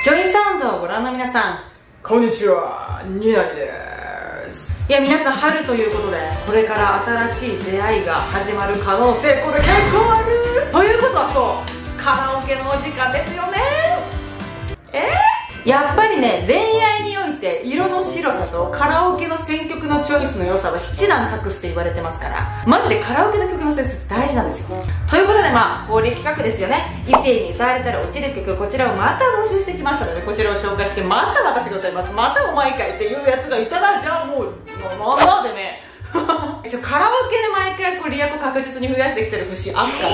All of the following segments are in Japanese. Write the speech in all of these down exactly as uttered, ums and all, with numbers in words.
ジョイサウンドをご覧の皆さん、 こんにちは、ニナイです。 いや、皆さん春ということで、これから新しい出会いが始まる可能性、これ結構あるということは、そうカラオケのお時間ですよね。えー、やっぱりね、恋愛において色の白さとカラオケの選曲のチョイスの良さは七段隠すって言われてますから、マジでカラオケの曲のセンス大事なんですよ。ということで、まあ恒例企画ですよね。異性に歌われたら落ちる曲、こちらをまた募集してきましたので、こちらを紹介して、また私が歌います、またお前かいっていうやつがいたら、じゃあもうなんだでね一応カラオケで毎回こうリアコ確実に増やしてきてる節あるから、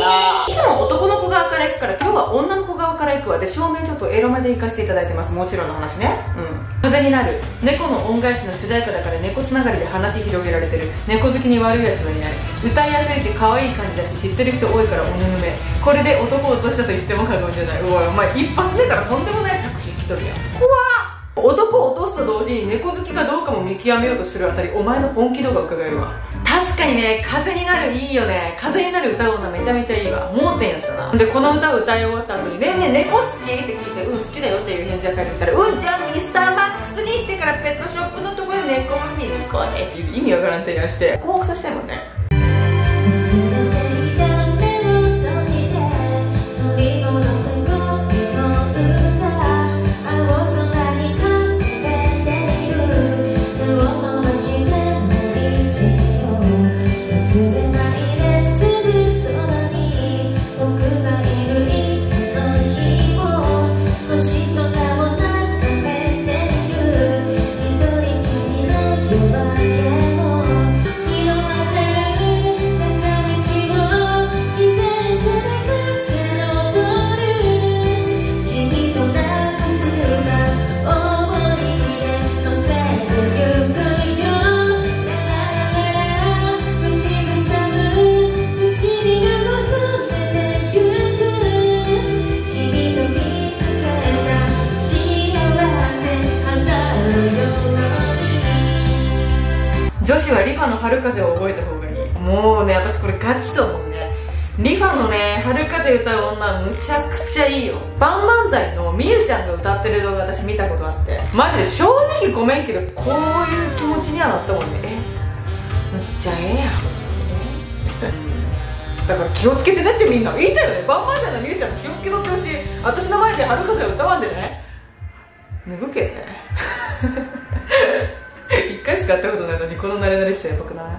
いつも男の子側から行くから今日は女の子側から行くわで、照明ちょっとエロ目で行かせていただいてます。もちろんの話ね。うん、風になる猫の恩返しの主題歌だから、猫つながりで話広げられてる、猫好きに悪いやつはいない、歌いやすいし可愛い感じだし知ってる人多いからおぬぬめ、これで男を落としたと言っても過言じゃない。うわ、お前一発目からとんでもない作詞来とるやん。怖っ。男を落とすと同時に猫好きかどうかも見極めようとするあたり、お前の本気度が伺えるわ。確かにね、風になるいいよね。風になる歌う女めちゃめちゃいいわ。盲点やったな。でこの歌を歌い終わった後に、ねえねえ猫好きって聞いて、うん好きだよっていう返事が返ってきたら、うんじゃあミスターマックスに行ってからペットショップのところで猫を見に行こうねっていう意味わからん提案して困惑させたいもんね。女子はリファの春風を覚えた方がいい。もうね、私これガチと思うね。リファのね、春風歌う女むちゃくちゃいいよ。バンバンザイのみゆちゃんが歌ってる動画私見たことあって、マジで正直ごめんけど、こういう気持ちにはなったもんね。え、むっちゃええやん、だから気をつけてねってみんな言いたいよね。バンバンザイのみゆちゃんも気をつけとってほしい。私の前で春風を歌わんでね。脱ぐけね一回しか会ったことないのにこの慣れ慣れしたやばくない？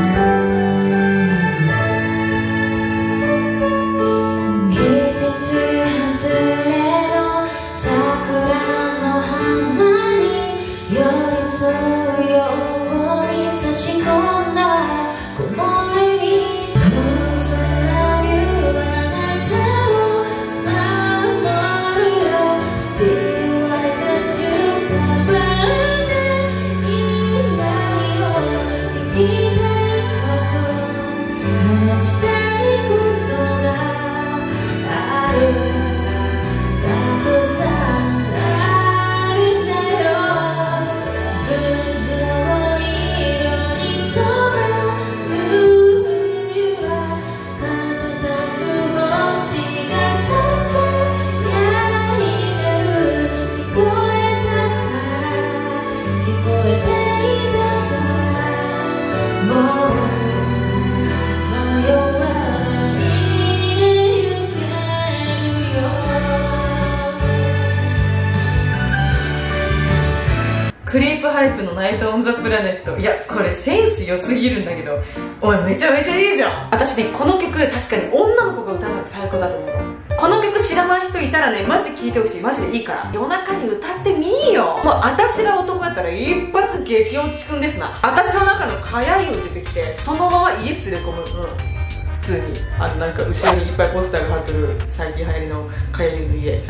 クリープハイプのナイトオンザプラネット。いや、これセンス良すぎるんだけど、お前めちゃめちゃいいじゃん。私ね、この曲確かに女の子が歌うのが最高だと思う。この曲知らない人いたらね、マジで聴いてほしい。マジでいいから夜中に歌ってみーよ。もう私が男だったら一発激落ちくんですな。私の中のかやいを出てきて、そのまま家連れ込む。うん、普通にあのなんか後ろにいっぱいポスターが貼ってる最近流行りのかやいの家。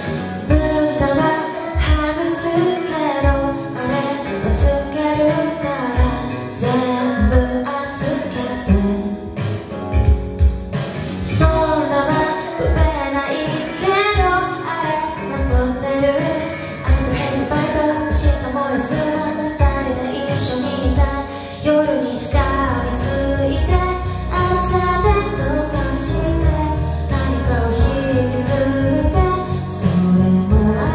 夜にしか見ついて朝で溶かして何かを引きずって、それも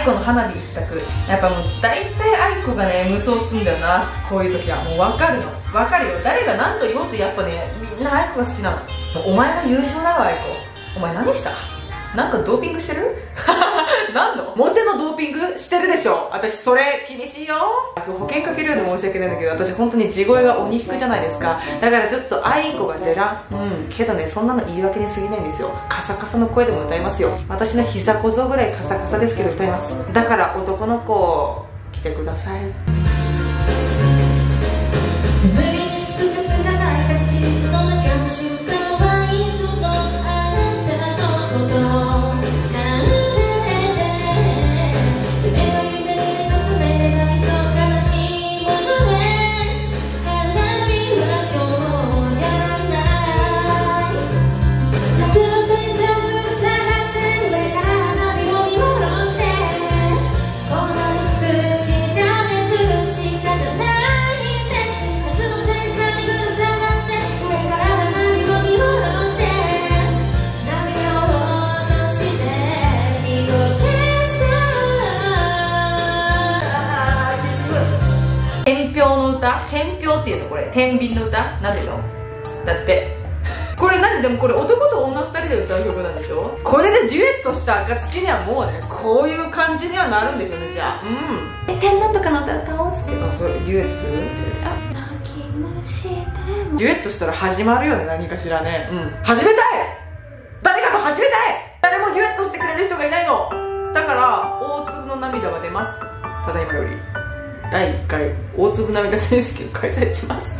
愛子の花火一択。やっぱもう大体愛子がね無双すんだよな、こういう時は。もう分かるの分かるよ、誰が何と言おうとやっぱねみんな愛子が好きなの。お前が優勝だわ愛子。お前何した？なんかドーピングしてる？何のモテのドーピングしてるでしょ。私それ厳しいよ。保険かけるようで申し訳ないんだけど、私本当に地声が鬼低じゃないですか。だからちょっと愛子が出らん。うんけどね、そんなの言い訳に過ぎないんですよ。カサカサの声でも歌いますよ。私の膝小僧ぐらいカサカサですけど歌います。だから男の子来てください。天平っていうのこれ、天秤の歌なんでのだってこれなんで、でもこれ男と女ふたりで歌う曲なんでしょ。これでデュエットした暁にはもうねこういう感じにはなるんでしょうね。じゃあうんえ天なんとかの歌歌おうっつって、あそれデュエットするあデュエットしたら始まるよね、何かしらね。うん始めたい、誰かと始めたい。誰もデュエットしてくれる人がいないのだから大粒の涙は出ます。ただいまよりだいいっかい大粒涙選手権開催します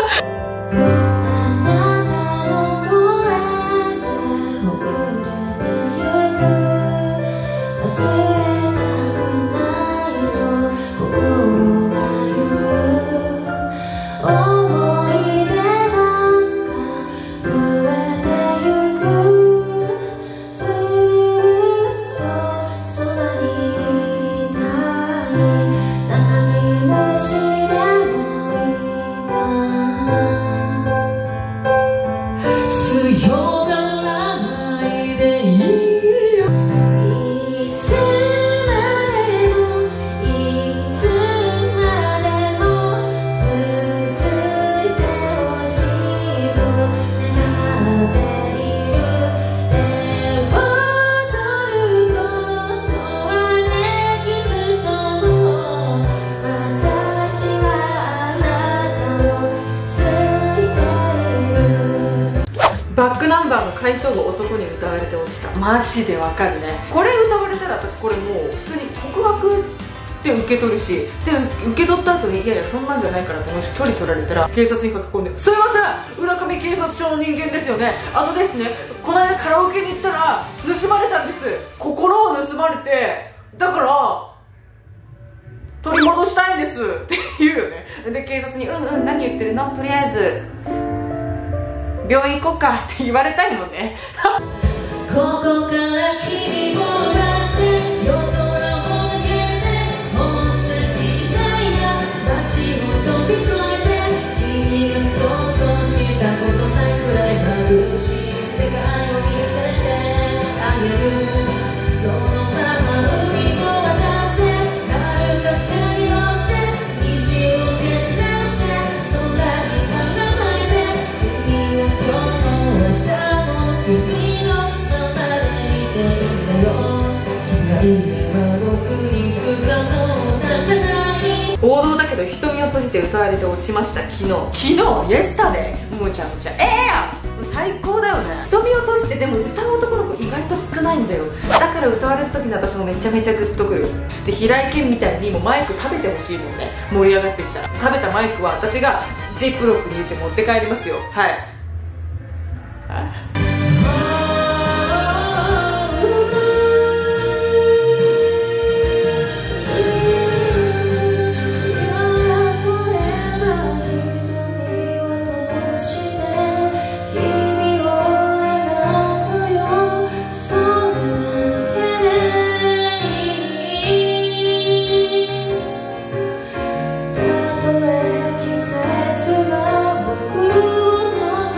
バックナンバーの回答が男に歌われて落ちた。マジでわかるね。これ歌われたら私これもう普通に告白って受け取るし、で受け取った後にいやいやそんなんじゃないからってもし距離取られたら警察に書き込んで、すいません浦上警察署の人間ですよね、あのですねこの間カラオケに行ったら盗まれたんです、心を盗まれてだから取り戻したいんですって言うよね。で警察にうんうん何言ってるの、とりあえず病院行こうかって言われたいもんねここから君を抱って夜空を抜けてもう過ぎたいな街を飛び越えて君が想像したことないくらい眩しい世界を見せてあげる、そのまま海を渡って遥か風に乗って虹を蹴散らして空に構えて君は今日も明日も君のままでいていいんだよ、いれば僕に不可能なんかない。王道だけど瞳を閉じて歌われて落ちました。昨日昨日イエスタデーむちゃむちゃええやん最高だよね。瞳を閉じてでも歌う男の子意外と少ないんだよ。だから歌われた時に私もめちゃめちゃグッとくる。で平井堅みたいにもうマイク食べてほしいもんね、盛り上がってきたら。食べたマイクは私がジップロックに入れて持って帰りますよ。はい季節が僕を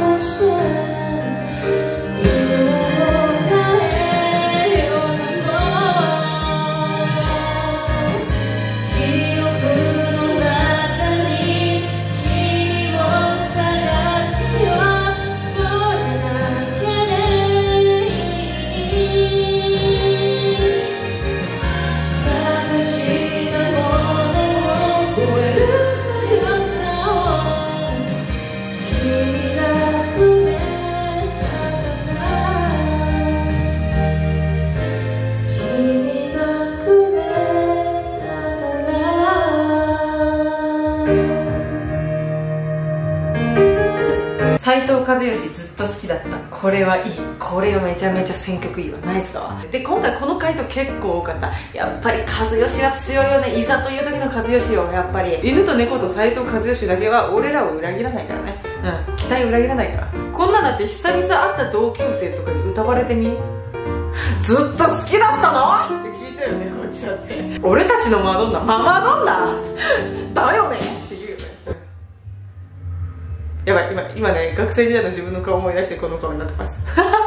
斉藤和義ずっと好きだった。これはいい。これはめちゃめちゃ選曲いいわ。ナイスだわ。で、今回この回答結構多かった。やっぱり和義は強いよね。いざという時の和義よ。やっぱり犬と猫と斉藤和義だけは俺らを裏切らないからね。うん、期待裏切らないから。こんなんだって久々会った同級生とかに歌われてみ。ずっと好きだったのって聞いちゃうよね、こっちだって。俺たちのマドンナ、ママドンナだよねって言うよね。やばい、今今ね、学生時代の自分の顔を思い出してこの顔になってます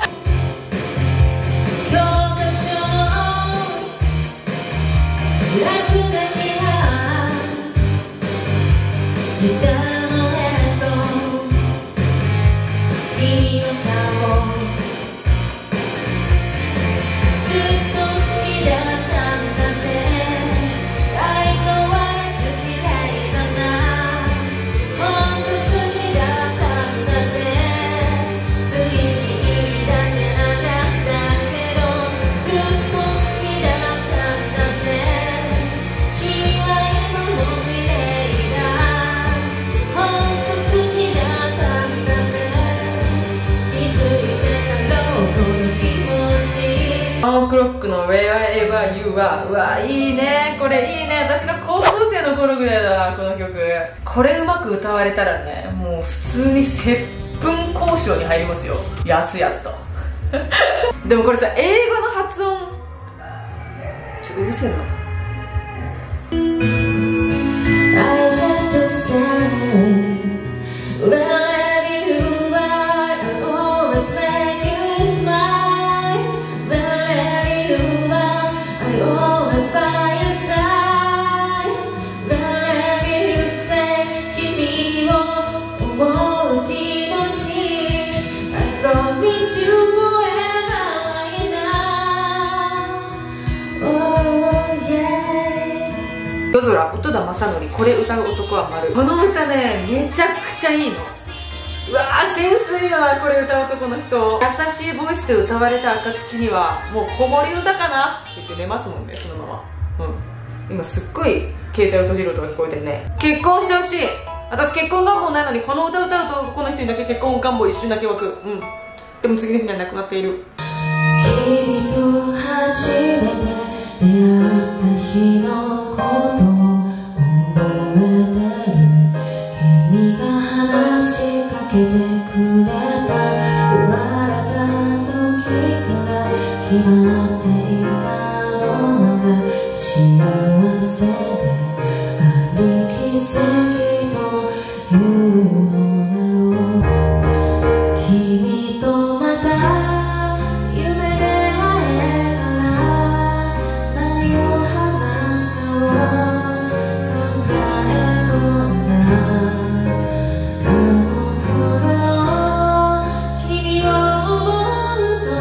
クロックの Wherever You Are。 うわ、いいね、これいいね。私が高校生の頃ぐらいだな、この曲。これうまく歌われたらね、もう普通に接吻交渉に入りますよ、やすやすとでもこれさ、英語の発音ちょっとうるせえな。I just say wherever you are, I always make you smile. Wherever you are, I always by your side. Wherever you say 君を思う気持ち I promise you forever enough. Oh yeah. 夜空、音田正則、これ歌う男は丸。この歌ね、めちゃくちゃいいの。うわー、センスいいよな、これ歌う男の人。優しいボイスで歌われた暁にはもう子守歌かなって言って寝ますもんね、そのまま。うん、今すっごい携帯を閉じる音が聞こえてるね。結婚してほしい。私結婚願望ないのに、この歌歌うと男の人にだけ結婚願望一瞬だけ湧く。うん、でも次の日には亡くなっている。君と初めて出会った日のことを覚えてる。君が話しかけてくれた。生まれた時から決まっていたのが幸せであり奇跡というのだろう。君とまた夢で会えたら何を話すかを考え込んだ。あの頃の君を思うと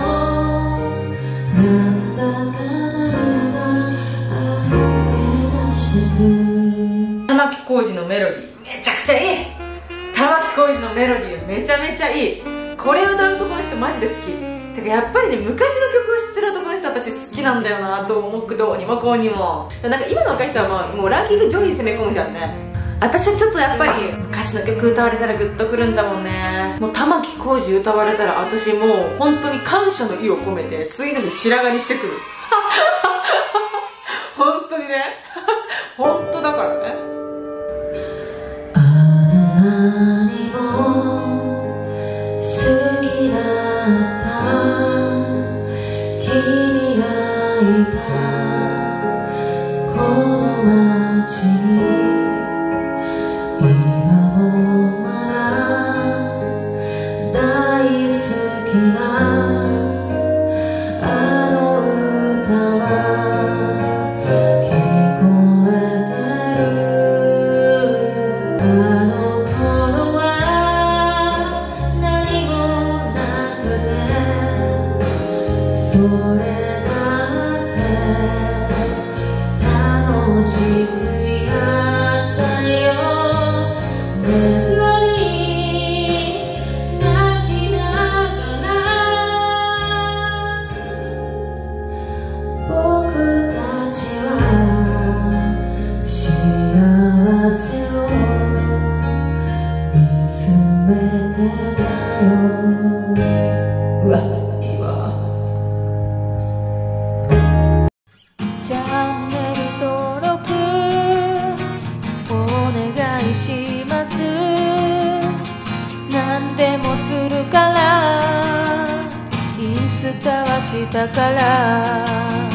なんだか涙が溢れ出してく。玉置浩二のメロディーめちゃくちゃいい。玉置浩二のメロディーめちゃめちゃいい。これ歌う男の人マジで好き。てかやっぱりね、昔の曲を知ってる男の人私好きなんだよなと思う。どうにもこうにも。なんか今の若い人はまあもうランキング上位に攻め込むじゃんね。私はちょっとやっぱり昔の曲歌われたらグッとくるんだもんね。もう玉置浩二歌われたら私もう本当に感謝の意を込めて次の日白髪にしてくる本当にね本当だからね。あなにも好きだった君がいたこの街に今もまだ大好きなあの歌は聞こえてる。 にします。何でもするからインスタはしたから